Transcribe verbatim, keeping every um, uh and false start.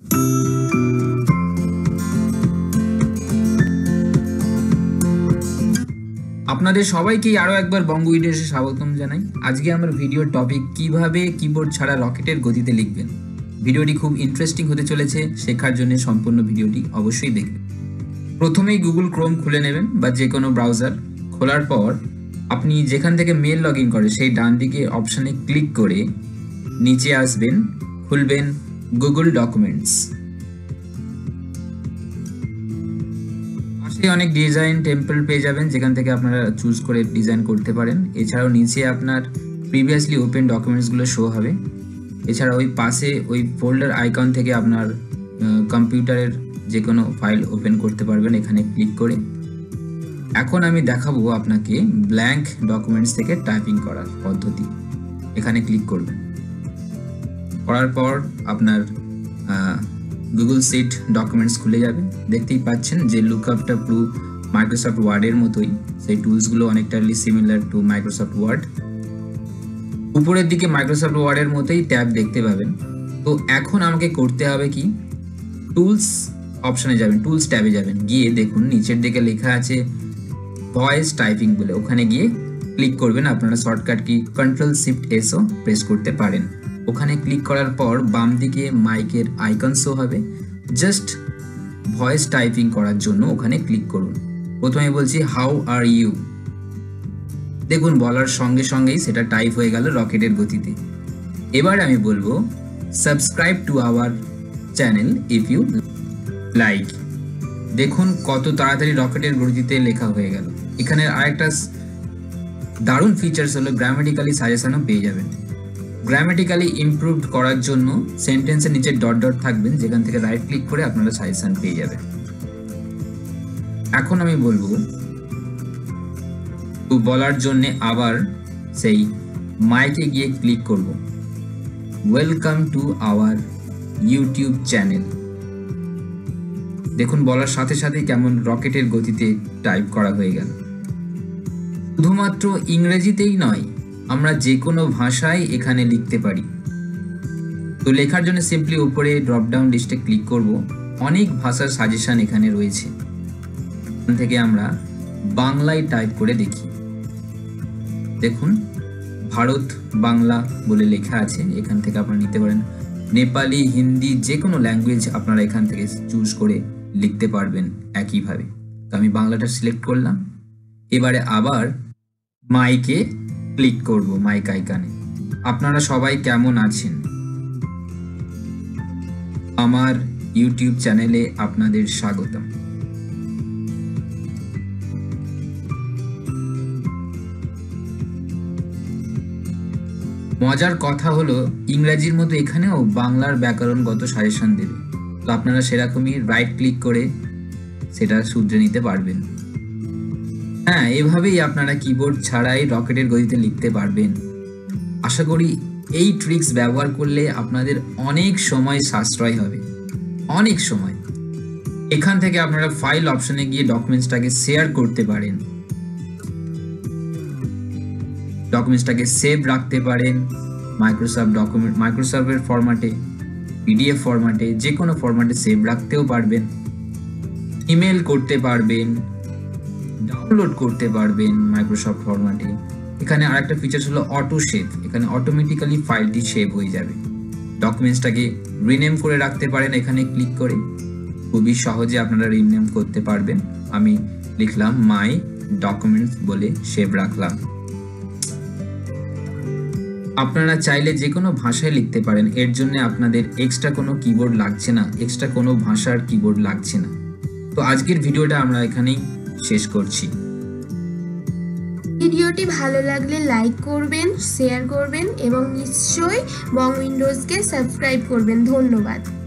আপনাদের সবাইকে আরো একবার বঙ্গ উইডোসে স্বাগতম জানাই। আজকে আমার ভিডিওর টপিক কিভাবে কিবোর্ড ছাড়া রকেটের গতিতে লিখবেন। ভিডিওটি খুব ইন্টারেস্টিং হতে চলেছে, শেখার জন্য সম্পূর্ণ ভিডিওটি অবশ্যই দেখবেন। প্রথমেই গুগল ক্রোম খুলে নেবেন বা যে কোনো ব্রাউজার। খোলার পর আপনি যেখান থেকে মেল লগ ইন করে সেই ডান দিকে অপশানে ক্লিক করে নিচে আসবেন, খুলবেন গুগল ডকুমেন্টস। পাশে অনেক ডিজাইন টেম্পল পেয়ে যাবেন, যেখান থেকে আপনারা চুজ করে ডিজাইন করতে পারেন। এছাড়াও নিচে আপনার প্রিভিয়াসলি ওপেন ডকুমেন্টসগুলো শো হবে। এছাড়া ওই পাশে ওই ফোল্ডার আইকন থেকে আপনার কম্পিউটারের যে কোনো ফাইল ওপেন করতে পারবেন এখানে ক্লিক করে। এখন আমি দেখাবো আপনাকে ব্ল্যাঙ্ক ডকুমেন্টস থেকে টাইপিং করার পদ্ধতি। এখানে ক্লিক করবেন, করার পর আপনার গুগল শিট ডকুমেন্টস খুলে যাবে। দেখতেই পাচ্ছেন যে লুকআপটা পুরো মাইক্রোসফট ওয়ার্ডের মতোই, সেই টুলসগুলো অনেকটা সিমিলার টু মাইক্রোসফট ওয়ার্ড। উপরের দিকে মাইক্রোসফট ওয়ার্ডের মতোই ট্যাব দেখতে পাবেন। তো এখন আমাকে করতে হবে কি, টুলস অপশানে যাবেন, টুলস ট্যাবে যাবেন, গিয়ে দেখুন নিচের দিকে লেখা আছে ভয়েস টাইপিং বলে, ওখানে গিয়ে ক্লিক করবেন। আপনারা shortcut key control shift S O press করতে পারেন। ওখানে ক্লিক করার পর বাম দিকে মাইকের আইকন শো হবে। জাস্ট ভয়েস টাইপিং করার জন্য ওখানে ক্লিক করুন। প্রথমে বলছি হাউ আর ইউ, দেখুন বলার সঙ্গে সঙ্গেই সেটা টাইপ হয়ে গেল রকেটের গতিতে। এবার আমি বলবো subscribe to our channel if you like. দেখুন কত তাড়াতাড়ি রকেটের গতিতে লেখা হয়ে গেল। এখানে আরেকটা দারুণ ফিচার্স হলো গ্রামাটিক্যালি সাজেশনও পেয়ে যাবেন। গ্রামাটিক্যালি ইমপ্রুভড করার জন্য সেন্টেন্সের নিচে ডট ডট থাকবেন, যেখান থেকে রাইট ক্লিক করে আপনারা সাজেশন পেয়ে যাবেন। এখন আমি বলবো বলার জন্য আবার সেই মাইকে গিয়ে ক্লিক করব, welcome to our YouTube channel. দেখুন বলার সাথে সাথে কেমন রকেটের গতিতে টাইপ করা হয়ে গেল। শুধুমাত্র ইংরেজিতেই নয়, আমরা যে কোনো ভাষায় এখানে লিখতে পারি। তো লেখার জন্য সিম্পলি উপরে ড্রপ ডাউন লিস্টে ক্লিক করব। অনেক ভাষার সাজেশন এখানে রয়েছে, এখান থেকে আমরা বাংলায় টাইপ করে দেখি। দেখুন ভারত বাংলা বলে লেখা আছে, এখান থেকে আপনারা নিতে পারেন। নেপালি, হিন্দি, যে কোনো ল্যাঙ্গুয়েজ আপনারা এখান থেকে চুজ করে লিখতে পারবেন একইভাবে। তো আমি বাংলাটা সিলেক্ট করলাম। এবারে আবার মাইকে ক্লিক করব, মাইক আইকনে। আপনারা সবাই কেমন আছেন? আমার ইউটিউব চ্যানেলে আপনাদের স্বাগতম। মজার কথা হলো ইংরেজির মতো এখানেও বাংলার ব্যাকরণগত সাজেশন দেবে। তো আপনারা সেরকমই রাইট ক্লিক করে সেটা শুধরে নিতে পারবেন। হ্যাঁ, এভাবেই আপনারা কিবোর্ড ছাড়াই রকেটের গতিতে লিখতে পারবেন। আশা করি এই ট্রিক্স ব্যবহার করলে আপনাদের অনেক সময় সাশ্রয় হবে, অনেক সময়। এখান থেকে আপনারা ফাইল অপশনে গিয়ে ডকুমেন্টসটাকে শেয়ার করতে পারেন, ডকুমেন্টসটাকে সেভ রাখতে পারেন মাইক্রোসফট ডকুমেন্ট মাইক্রোসফটের ফরম্যাটে, পিডিএফ ফরম্যাটে, যে কোনো ফরম্যাটে সেভ রাখতেও পারবেন। ইমেল করতে পারবেন, ডাউনলোড করতে পারবেন মাইক্রোসফট ফরম্যাটে। এখানে আরেকটা ফিচার হলো অটো সেভ, এখানে অটোমেটিক্যালি ফাইলটি সেভ হয়ে যাবে। ডকুমেন্টসটাকে রিনেম করে রাখতে পারেন এখানে ক্লিক করে, খুবই সহজে আপনারা রিনেম করতে পারবেন। আমি লিখলাম মাই ডকুমেন্টস বলে সেভ রাখলাম। আপনারা চাইলে যে কোনো ভাষায় লিখতে পারেন, এর জন্য আপনাদের এক্সট্রা কোনো কিবোর্ড লাগছে না, এক্সট্রা কোনো ভাষার কিবোর্ড লাগছে না। তো আজকের ভিডিওটা আমরা এখানেই শেষ করছি। ভিডিওটি ভালো লাগলে লাইক করবেন, শেয়ার করবেন এবং নিশ্চয়ই বং উইন্ডোজকে সাবস্ক্রাইব করবেন। ধন্যবাদ।